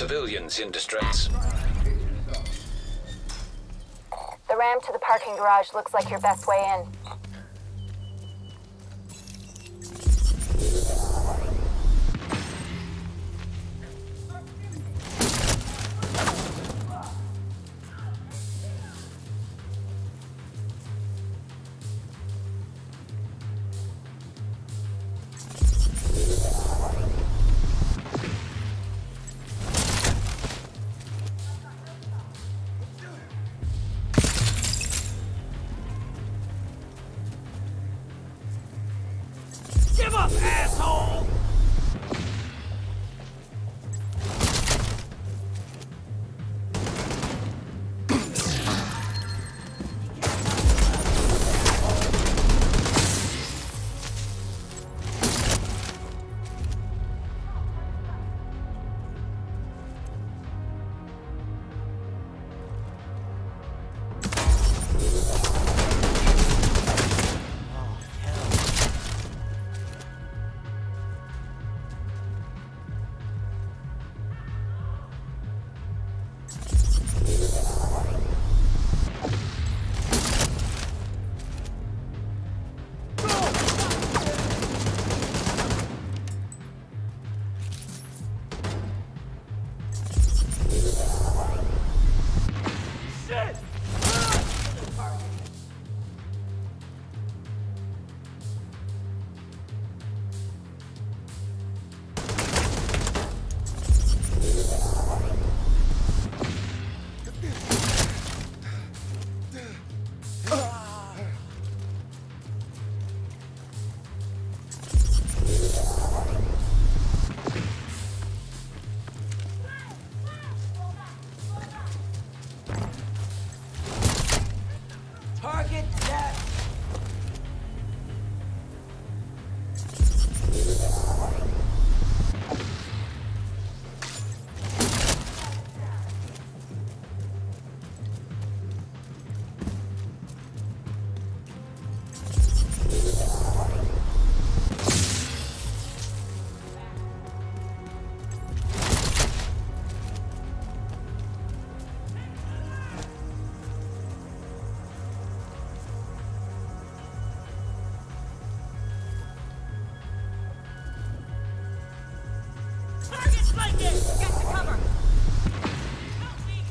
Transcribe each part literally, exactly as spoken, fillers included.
Civilians in distress. The ramp to the parking garage looks like your best way in. Give up, asshole! Target that. Target flanking! Get to cover! Help me!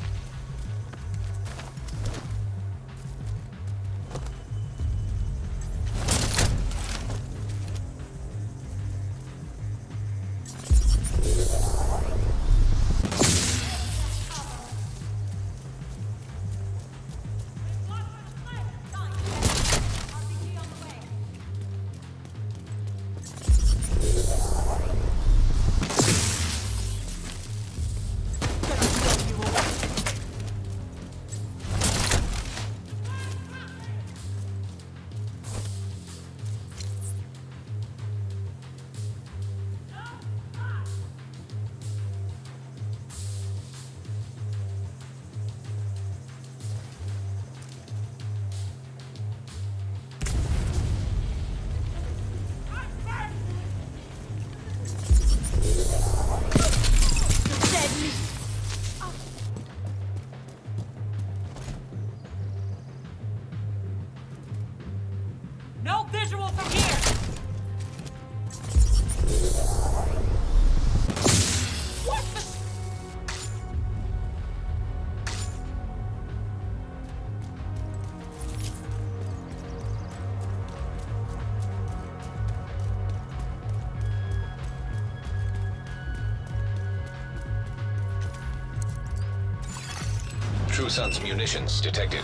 No visual from here! What the... True Sun's munitions detected.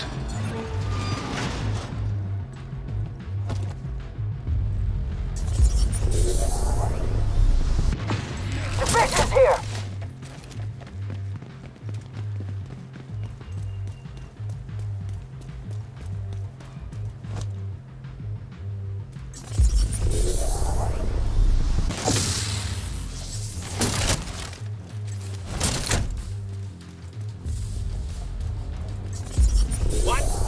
The bridge is here! What?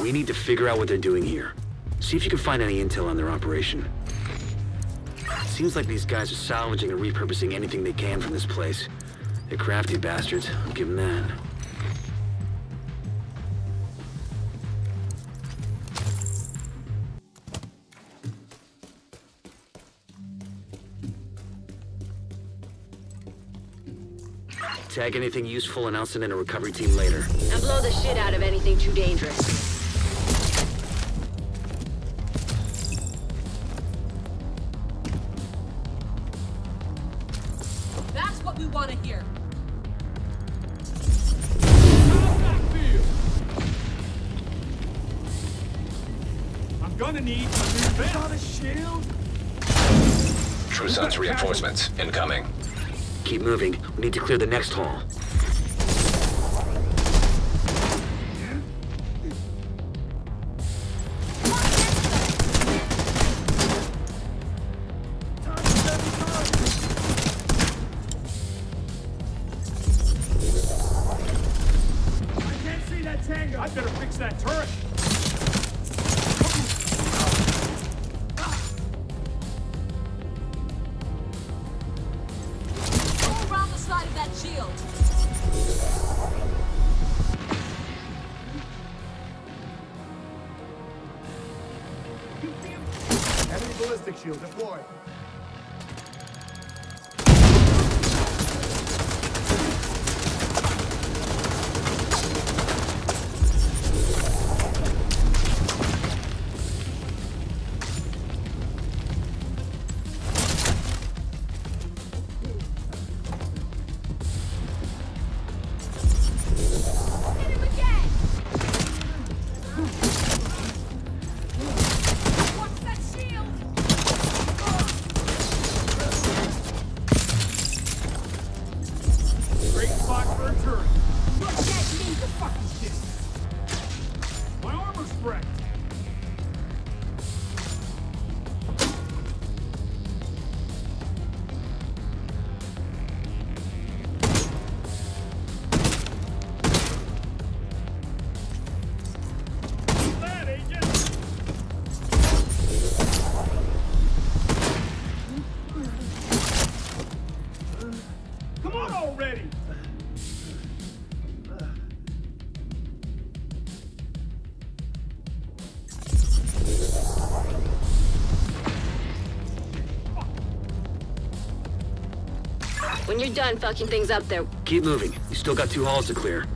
We need to figure out what they're doing here. See if you can find any intel on their operation. Seems like these guys are salvaging and repurposing anything they can from this place. They're crafty bastards, I'll give them that. Tag anything useful and I'll send in a recovery team later. And blow the shit out of anything too dangerous. That's what we want to hear. I'm gonna need a new vest. On a shield? True Sun's reinforcements incoming. Keep moving. We need to clear the next hall. I can't see that tango. I better fix that turret. Side of that shield. Enemy ballistic shield deployed. Already. When you're done fucking things up there... Keep moving. You still got two halls to clear.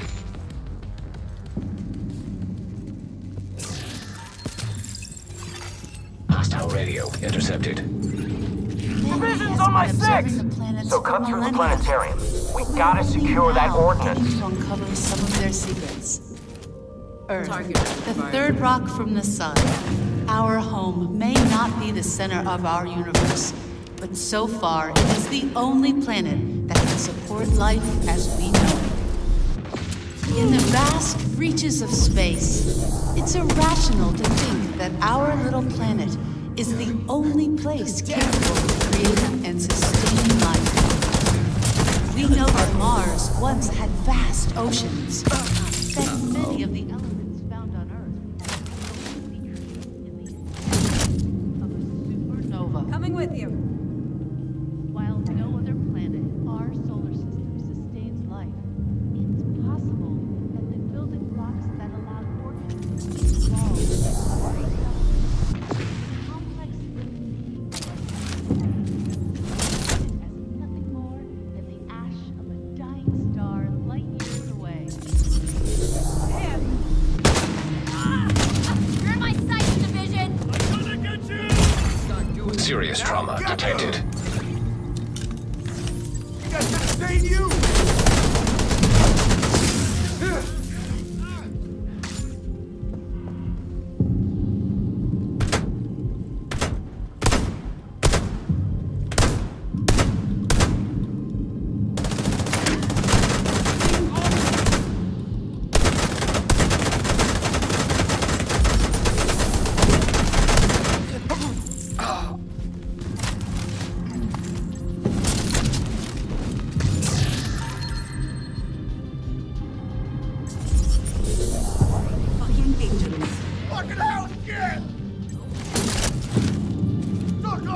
Hostile radio intercepted. Division's on my six! So cut through the planetarium. We gotta secure that ordnance. To uncover some of their secrets. Earth, the third rock from the sun. Our home may not be the center of our universe, but so far it is the only planet that can support life as we know it. In the vast reaches of space, it's irrational to think that our little planet is the only place capable of creating and sustaining life. We know that Mars once had vast oceans, that many of the elements found on Earth have only created in the interior of a supernova. Coming with you. While no other planet, our solar system sustains life, it's possible that the building blocks that allow organisms to evolve and complex living beings as nothing more than the ash of a dying star light years away. Damn. Ah! You're in my sights, Division! I'm gonna get you! Serious trauma detected. You guys gonna save you!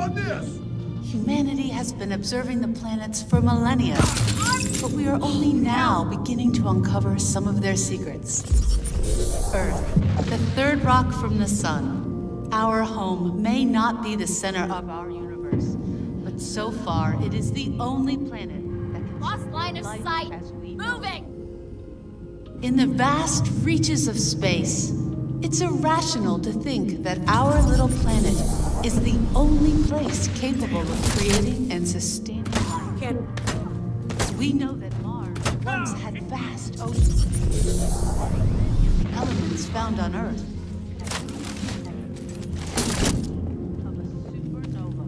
on this! Humanity has been observing the planets for millennia, but we are only now beginning to uncover some of their secrets. Earth, the third rock from the sun. Our home may not be the center of our universe, but so far it is the only planet that can Lost line of life sight! as we know it. Moving! In the vast reaches of space, it's irrational to think that our little planet is the only place capable of creating and sustaining life. Can... We know that Mars once had vast oceans. The elements found on Earth of a supernova.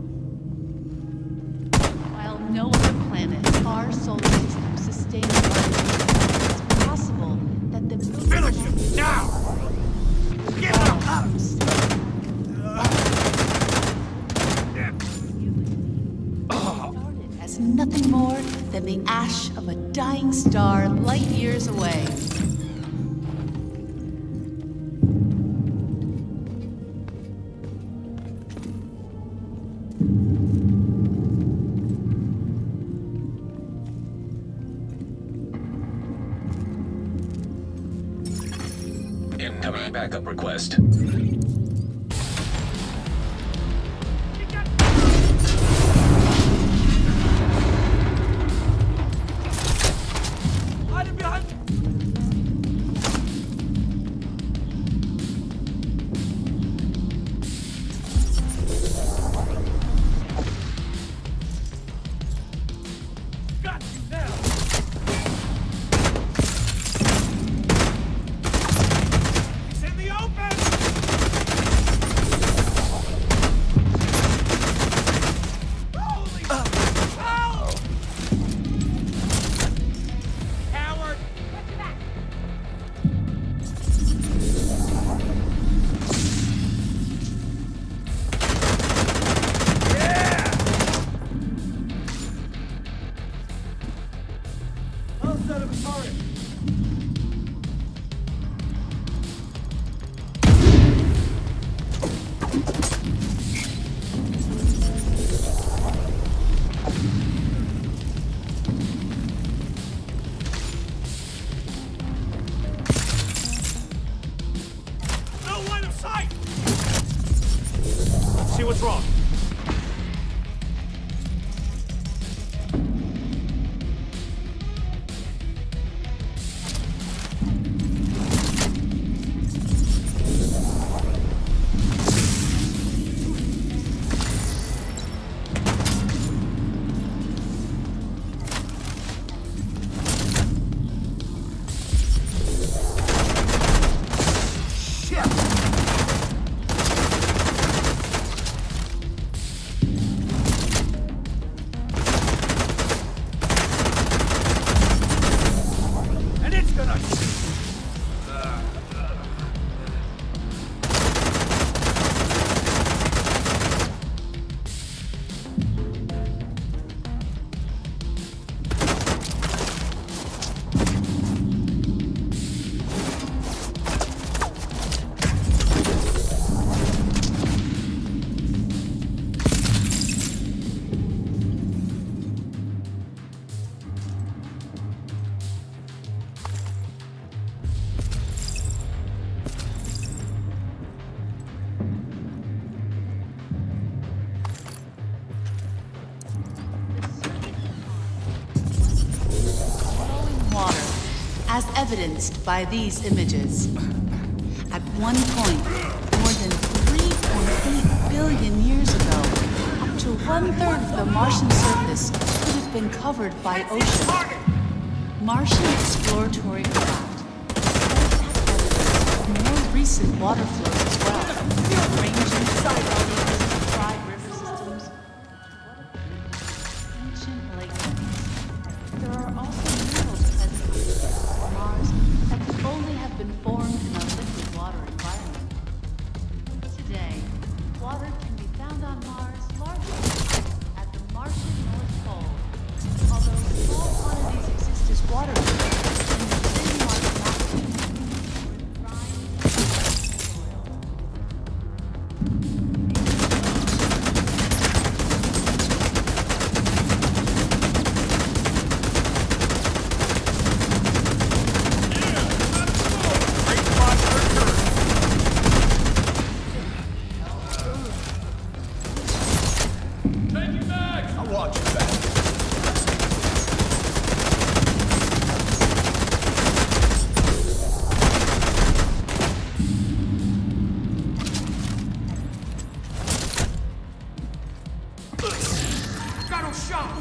While no other planet, our solar system sustains life, it's possible that the Finish him! Now! Get up! up. started as nothing more than the ash of a dying star light years away. Incoming backup request. Hide him behind... Got you now! He's in the open! Holy hell! Coward! Yeah! I'll set him a target. No line of sight! Let's see what's wrong. And it's gonna... Flowing water, as evidenced by these images. At one point, more than three point eight billion years ago, up to one-third of the Martian surface could have been covered by ocean. Martian exploratory craft. And more recent water flows as well, ranging from dry river systems to ancient lake beds. There are also minerals present on Mars that could only have been formed in a liquid water environment. Today, water can be found on Mars largely at the Martian North Pole, although small quantities exist as water vapor in the thin Martian atmosphere or in brine soil. Taking back! I'll watch your back. Got him shot!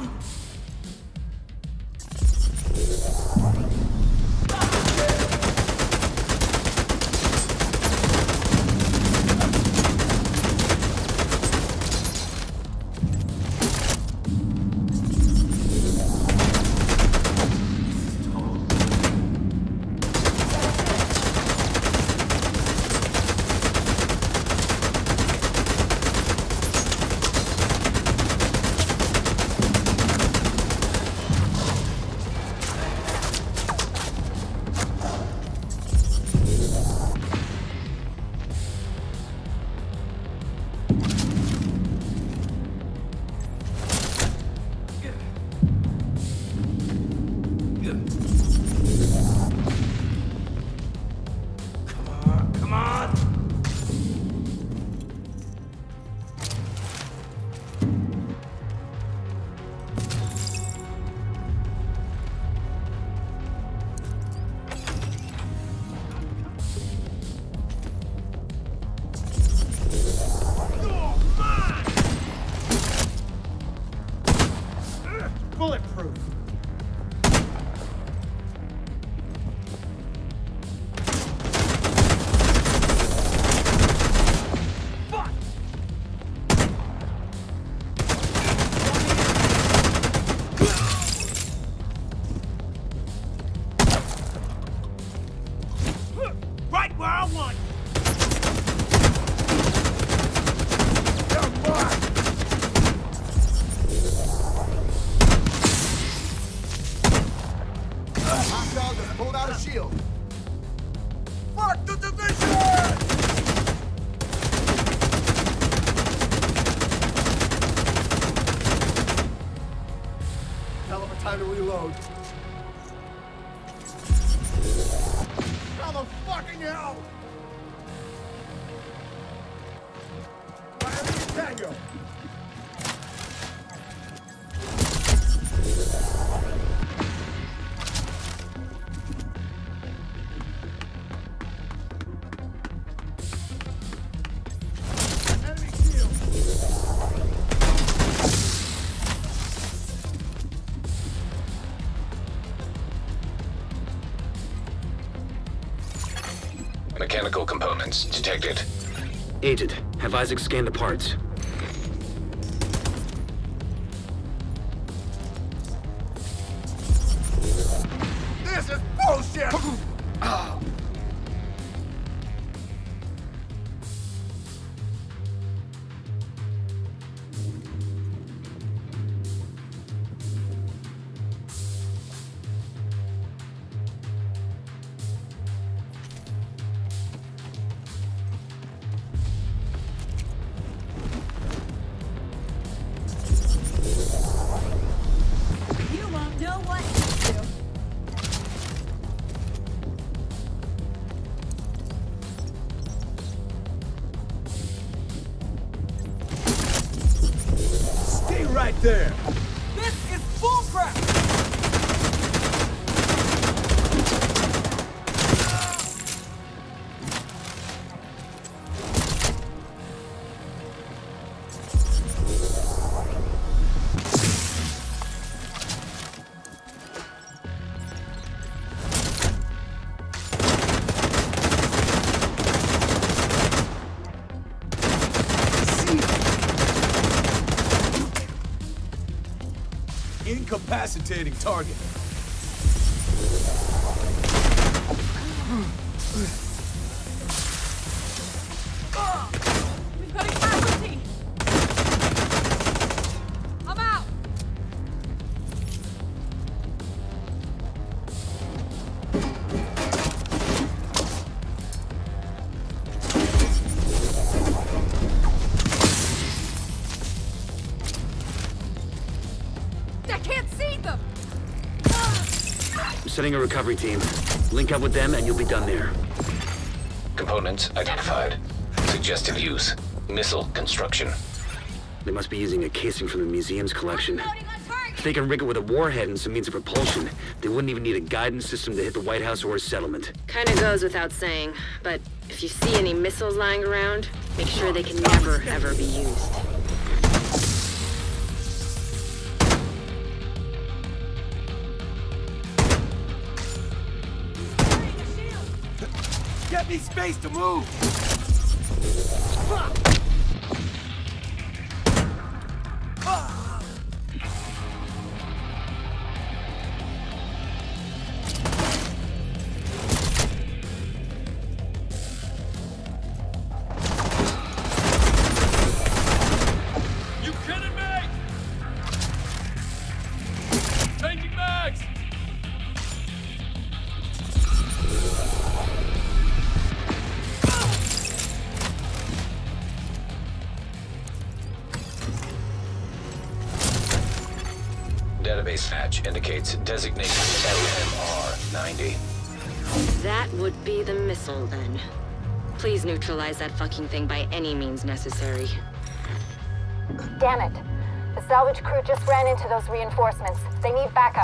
Bulletproof. Right where I want you! Hostile just pulled out a shield. Fuck the division! Hell of a time to reload. How the fucking hell? Fire in tango. Enemy shield. Mechanical components detected. Agent, have Isaac scan the parts. This is bullshit! You won't know what to do. Stay right there! This is bullcrap! Incapacitating target. We've got a casualty. I'm out. I can't see them. I'm setting a recovery team. Link up with them and you'll be done there. Components identified. Suggestive use. Missile construction. They must be using a casing from the museum's collection. If they can rig it with a warhead and some means of propulsion, they wouldn't even need a guidance system to hit the White House or a settlement. Kinda goes without saying, but if you see any missiles lying around, make sure they can never, ever be used. Get me space to move! You kidding me? Changing mags! Database hatch indicates designation L M R ninety. That would be the missile, then. Please neutralize that fucking thing by any means necessary. Damn it. The salvage crew just ran into those reinforcements. They need backup.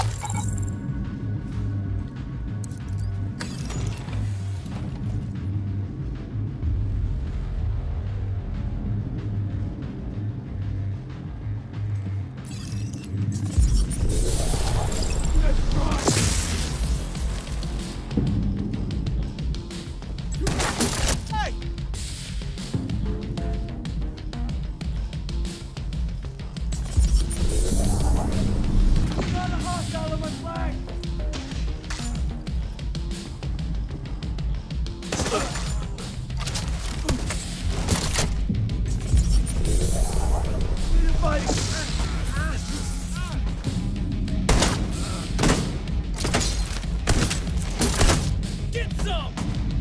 Get some!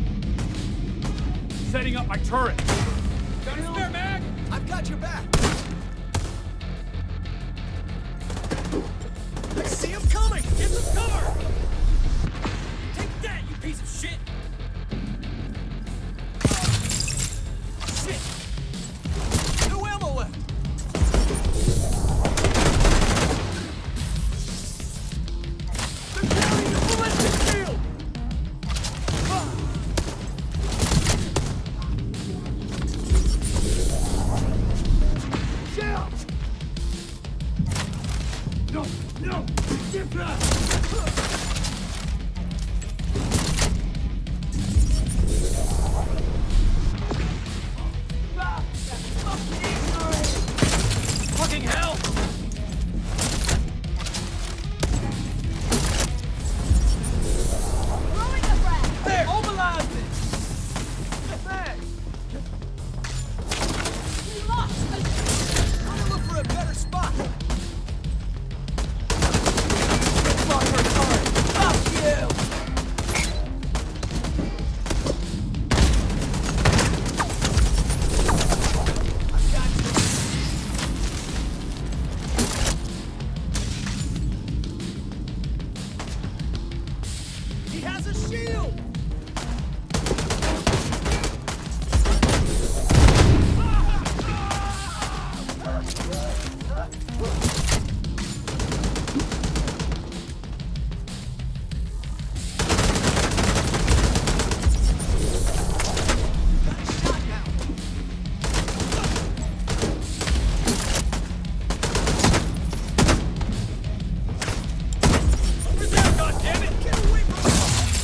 Setting up my turret. Got a spare mag? I've got your back! I see him coming! Get some cover! Take that, you piece of shit! Shit! No ammo left! They're carrying the ballistic shield! Shield! No! No! Get back! Fucking hell! There! Mobilize it! Thanks! I'm gonna look for a better spot! Fuck her turret! Fuck you! I've got you! He has a shield! Got a shot now! Over there, goddammit! Get away from me!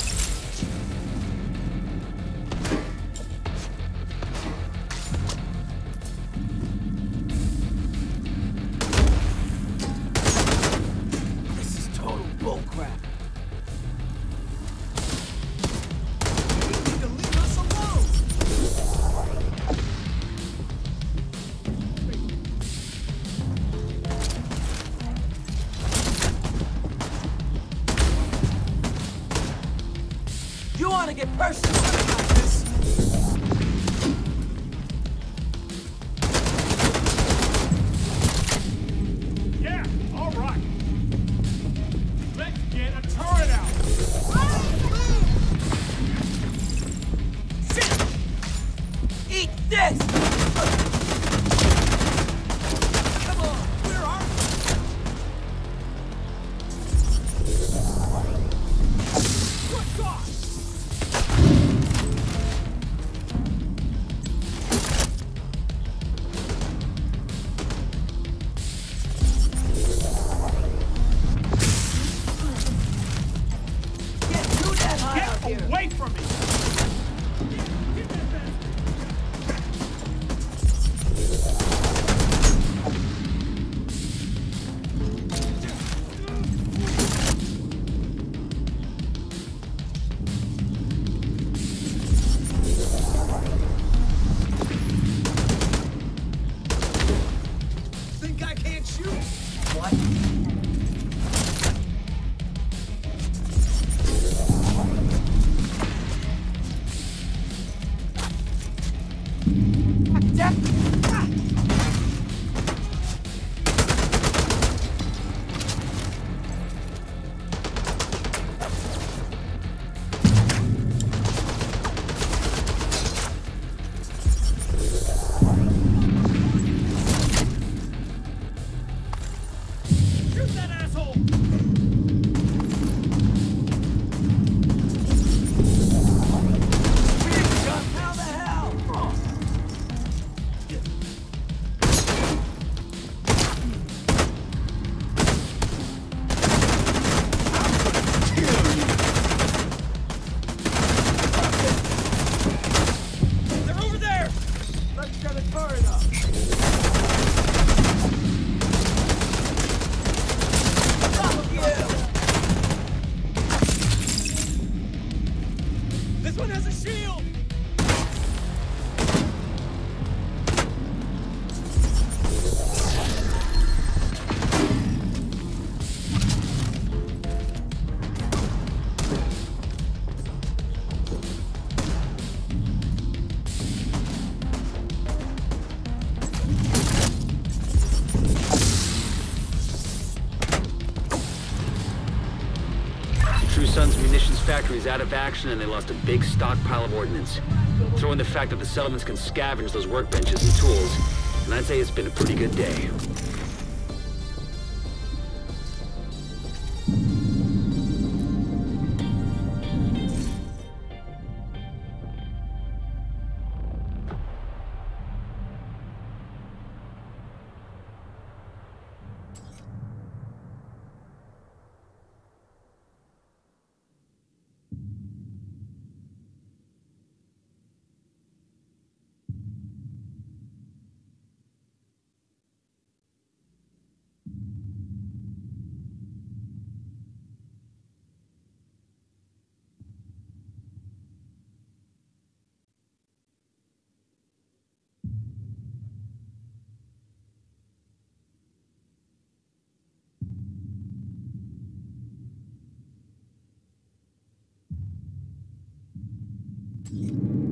This is total bullcrap. You need to leave us alone! You want to get personal about this? Yeah, all right. Let's get a turret out. Shit! Eat this! Shoot! What? This one has a shield! True Sun's munitions factory is out of action and they lost a big stockpile of ordnance. Throw in the fact that the settlements can scavenge those workbenches and tools, and I'd say it's been a pretty good day. You.